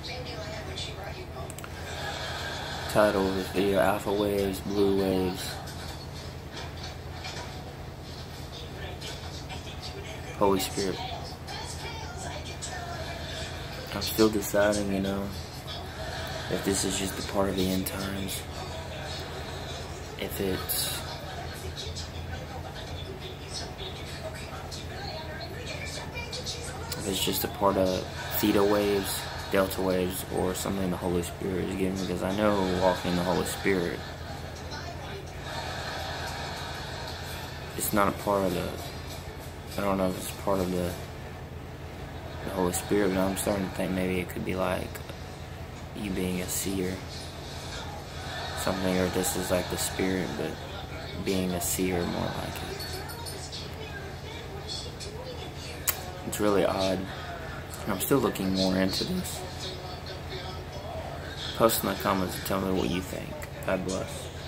Title of this video: Alpha Waves, Blue Waves, Holy Spirit. I'm still deciding, if this is just a part of the end times. If it's just a part of theta waves, delta waves, or something the Holy Spirit is giving me, because I know walking in the Holy Spirit, it's not a part of I don't know if it's part of the Holy Spirit, but I'm starting to think maybe it could be like you being a seer, something, or this is like the Spirit, but being a seer more like it. It's really odd, and I'm still looking more into this. Post in the comments and tell me what you think. God bless.